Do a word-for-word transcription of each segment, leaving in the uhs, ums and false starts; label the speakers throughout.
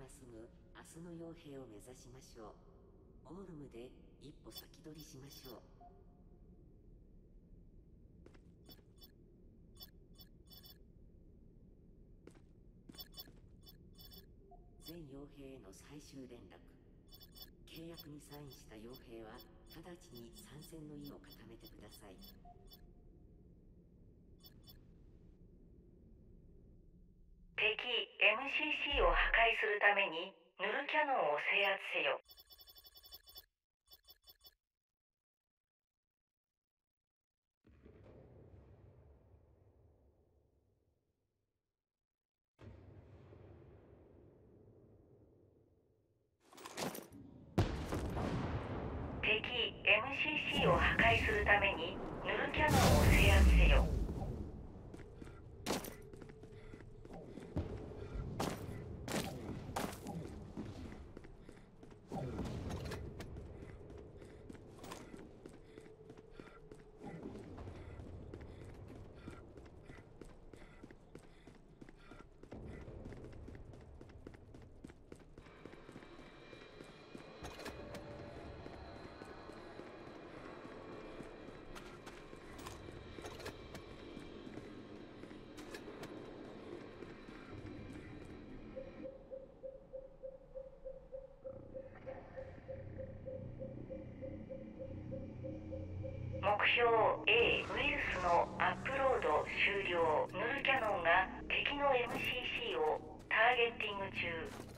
Speaker 1: すぐ明日の傭兵を目指しましょう。オールムで一歩先取りしましょう。全傭兵への最終連絡。契約にサインした傭兵は直ちに参戦の意を固めてください。
Speaker 2: 敵 エムシーシー を破壊するためにヌルキャノンを制圧せよ。敵 エムシーシー を破壊するためにヌルキャノンを制圧せよ。目標 A ウイルスのアップロード終了。ヌルキャノンが敵の エムシーシー をターゲッティング中。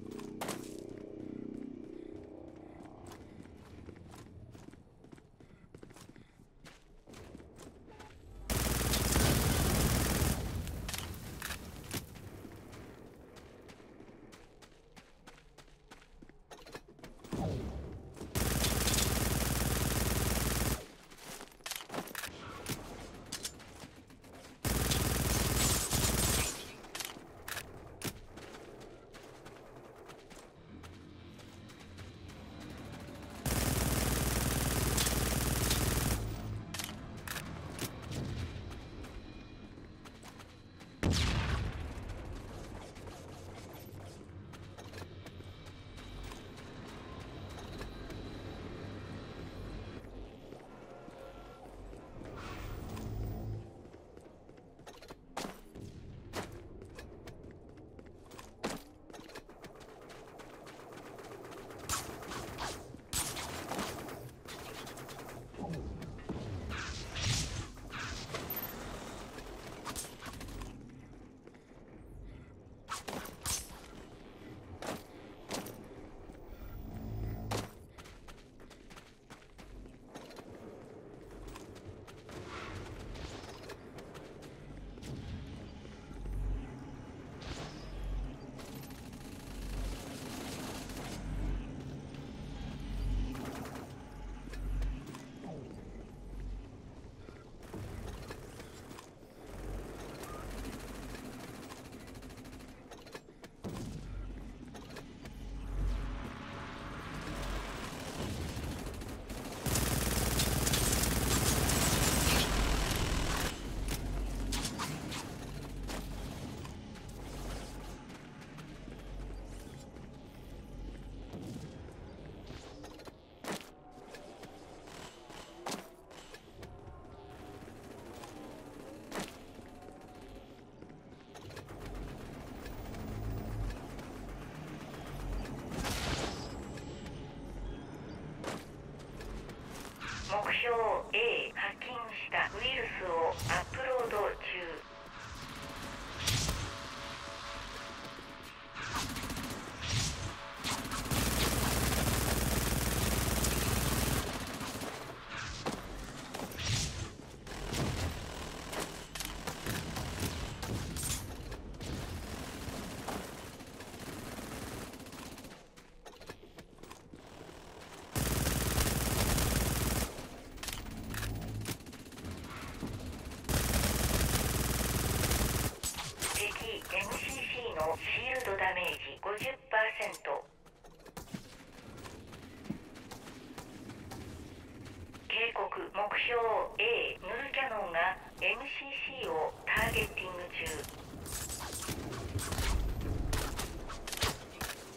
Speaker 2: 目標 A ハッキングしたウイルスをアップロード中。エムシーシー のシールドダメージ ごじゅっパーセント。 警告目標 A ヌルキャノンが エムシーシー をターゲッティング中。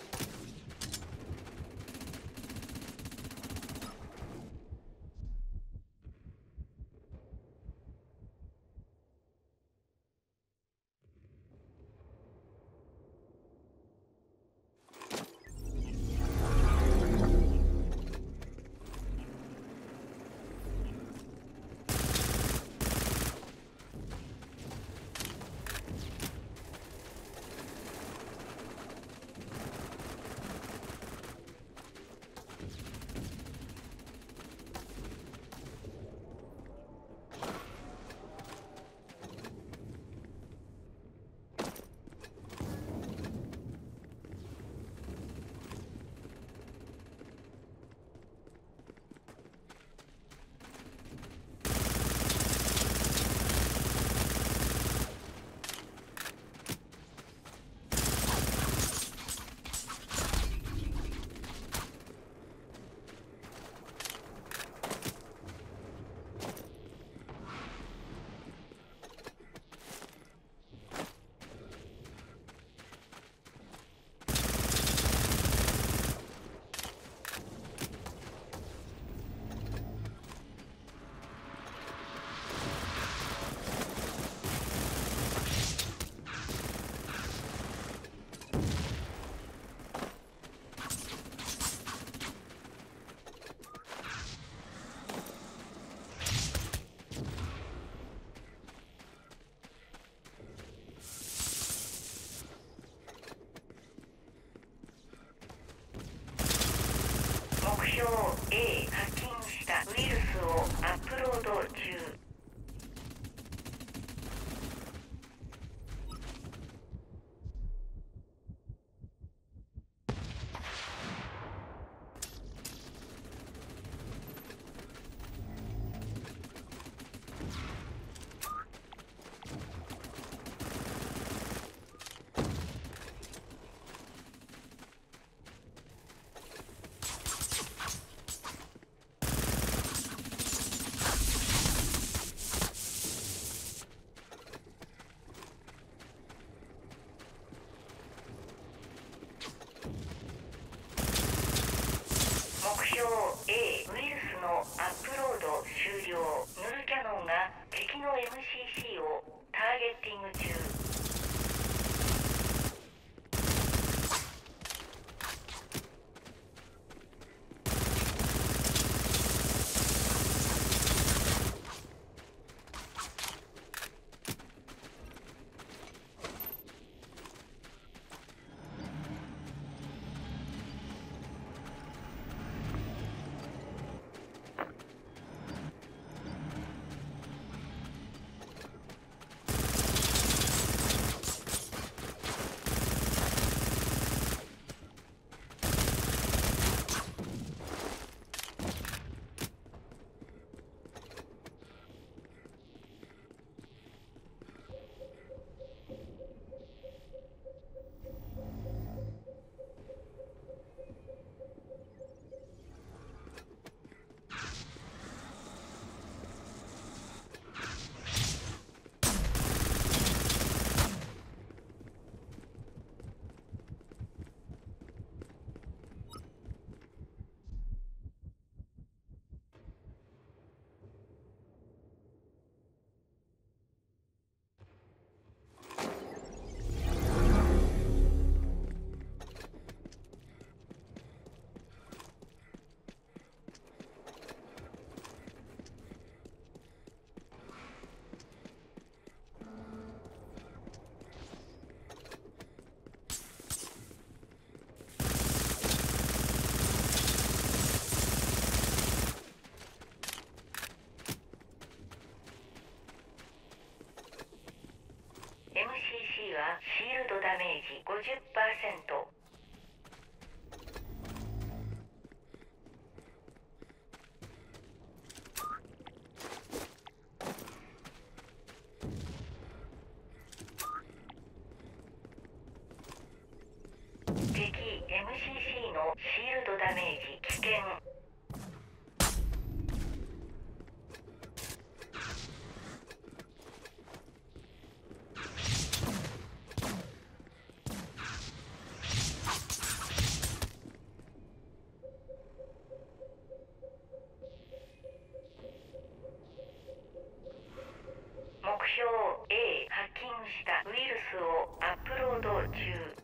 Speaker 2: アップロード中。目標 A、 ウイルスのアップロード終了。ヌルキャノンが敵の エムシーシー をターゲッティング中。エムシーシー はシールドダメージ ごじゅっパーセント。敵 エムシーシー のシールドダメージ危険。目標 A、 ハッキングしたウイルスをアップロード中。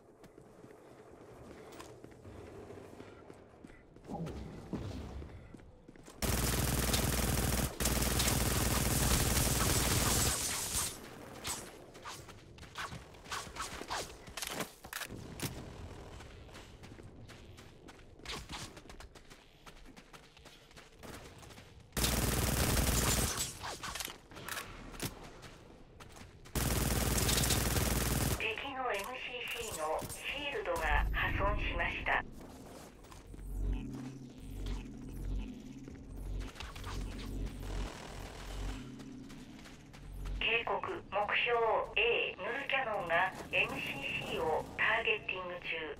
Speaker 2: 敵の エムシーシー のシールドが破損しました。警告、目標 A、 ヌルキャノンが エムシーシー をターゲッティング中。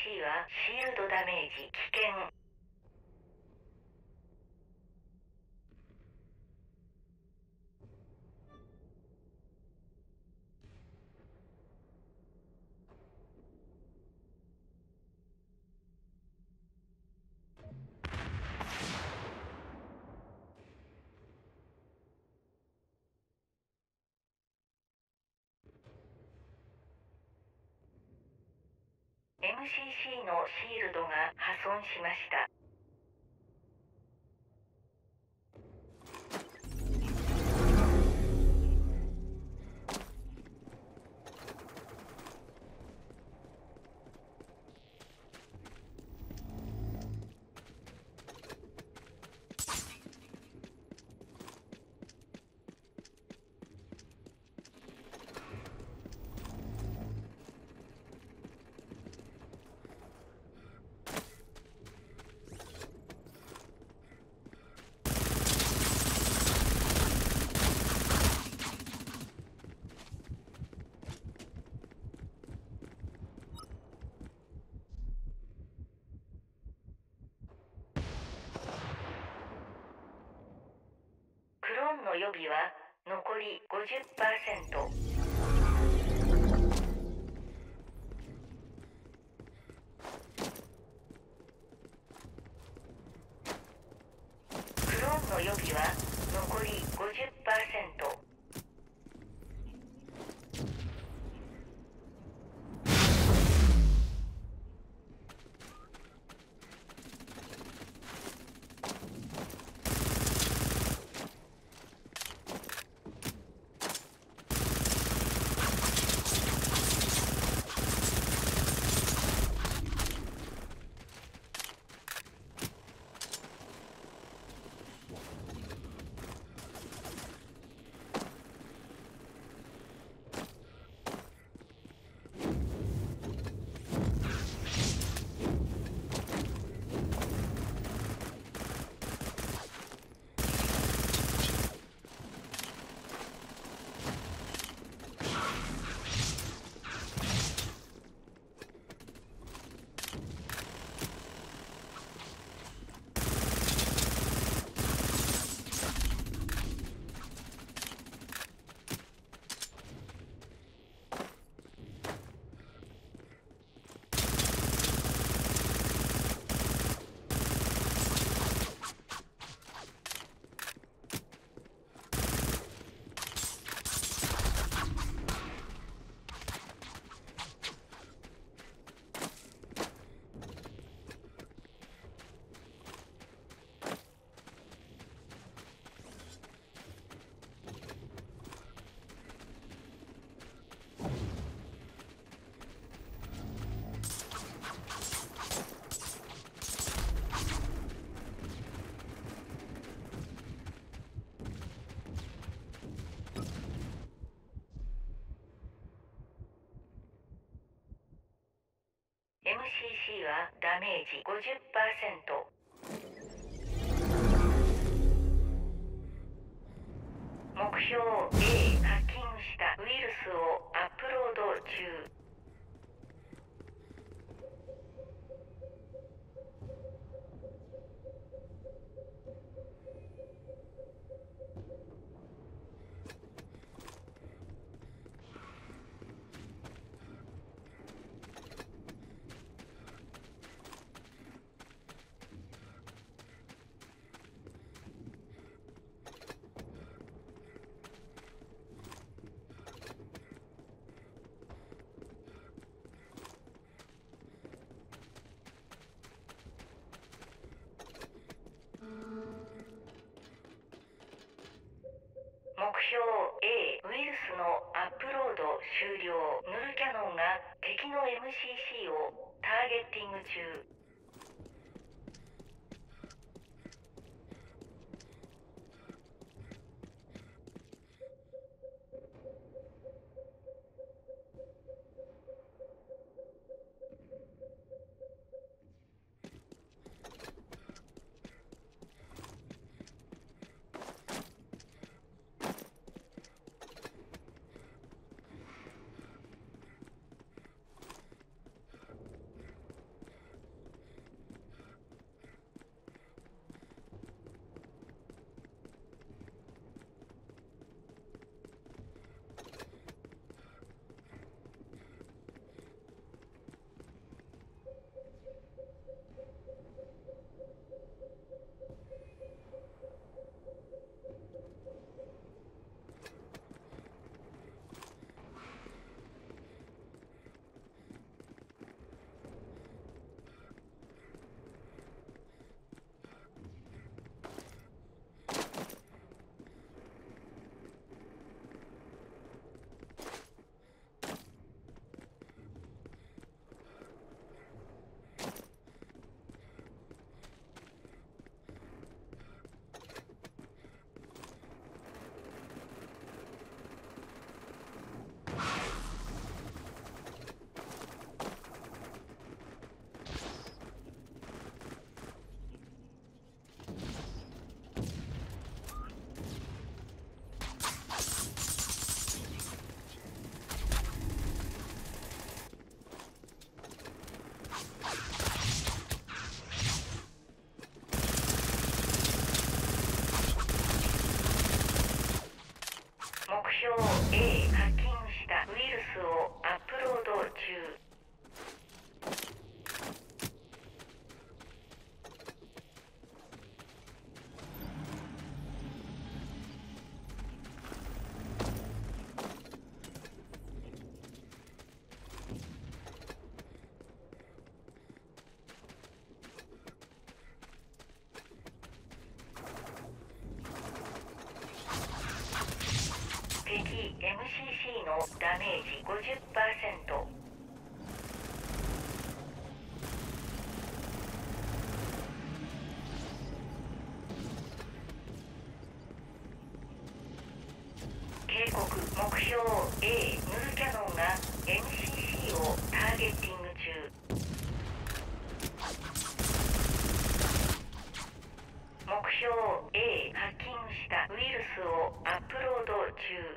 Speaker 2: シー はシールドダメージ危険。エムシーシー のシールドが破損しました。クローンの予備は残り ごじゅっパーセント。クローンの予備は残り ごじゅっパーセント。エムシーシー はダメージ ごじゅっパーセント。目標 A ハッキングしたウイルスをアップロード中。目標 A ウイルスのアップロード終了。ヌルキャノンが敵の エムシーシー をターゲッティング中。 標 A ハッキングしたウイルスをアップロード中。敵 エムシーシー のダメージ ごじゅっパーセント。警告目標 A ヌルキャノンが エムシーシー をターゲッティング中。目標 A ハッキングしたウイルスをアップロード中。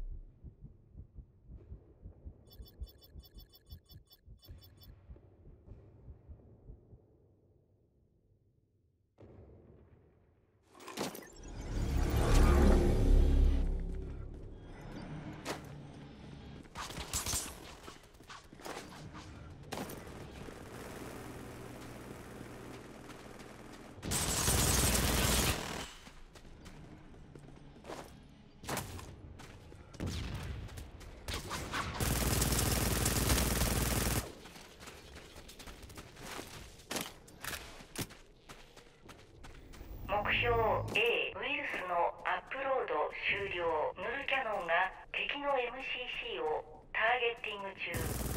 Speaker 2: 目標 A ウイルスのアップロード終了。ヌルキャノンが敵の エムシーシー をターゲッティング中。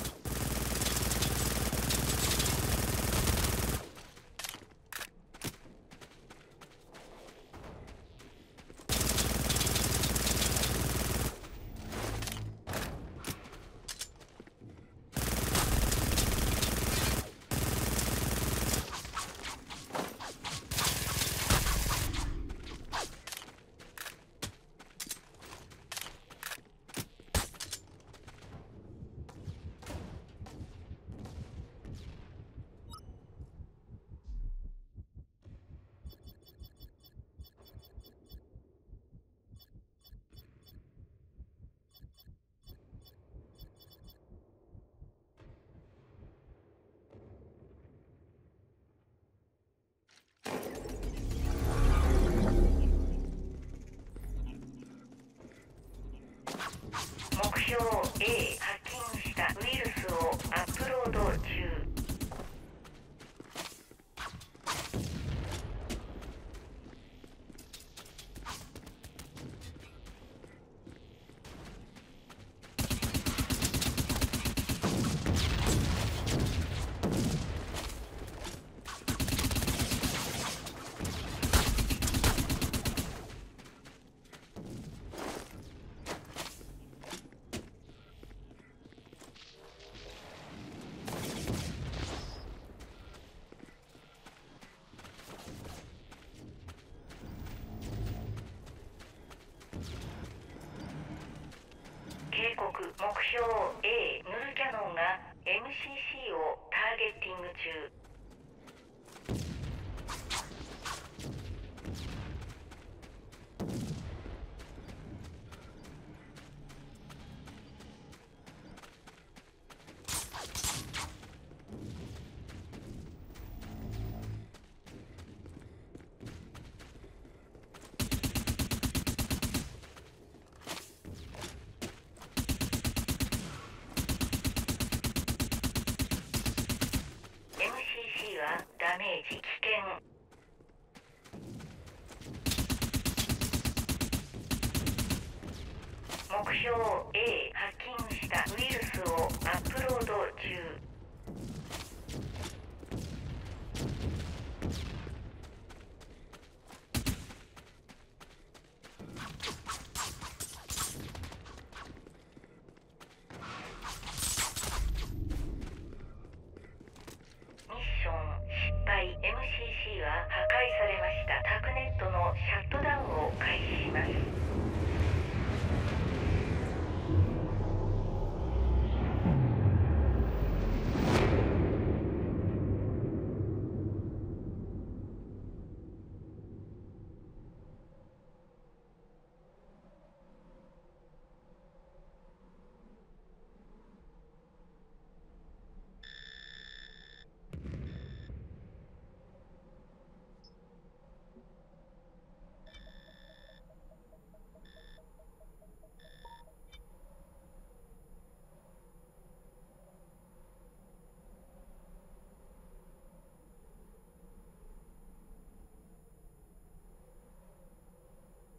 Speaker 2: 目標 A ハッキングしたウイルスをアップロード中。警告目標 A ヌルキャノンが エムシーシー をターゲッティング中。ダメージ危険。目標 A